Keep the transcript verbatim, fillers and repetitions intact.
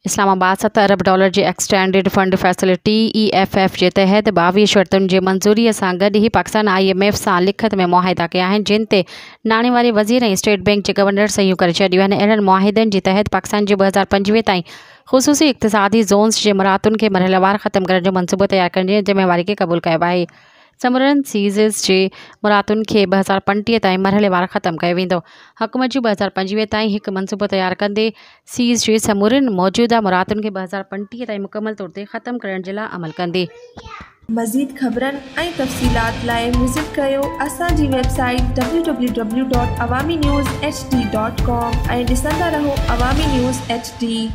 इस्लामाबाद सत अरब डॉलर जी extended fund facility E F F जे तहत ॿावीह शर्तुनि जे मंज़ूरीअ सां गॾु ई पाकिस्तान आई एम एफ सां लिखत में मुआहिदा कया आहिनि, जिन ते नाणे वारे वज़ीर ऐं स्टेट बैंक जे गवर्नर सहियूं करे छॾियूं आहिनि। अहिड़नि मुआहिदनि जे तहत पाकिस्तान जे ॿ हज़ार पंजवीह ताईं ख़ुसूसी इक़्तिसादी ज़ोन्स जे मुरादुनि खे मरहलेवार ख़त्म करण जो मंसूबो तयारु करण जी ज़िम्मेवारी खे क़बूल कयो आहे। समरन सीज़िस जे मुरादुनि खे ॿ हज़ार पंटीह ताईं मरहलेवार ख़त्म कयो वेंदो। हुकूमत जी ॿ हज़ार पंजवीह ताईं हिकु मंसूबो तयारु कंदे सीज़ जे समूरनि मौजूदा मुरादुनि खे ॿ हज़ार पंटीह ताईं मुकमल तौर ते ख़त्म करण जे लाइ अमल कंदी। मज़ीद ख़बरनि ऐं तफ़सीलात लाइ विज़िट कयो असांजी website W W W dot Awami news H D dot com ऐं ॾिसंदा रहो अवामी न्यूज़ एच डी।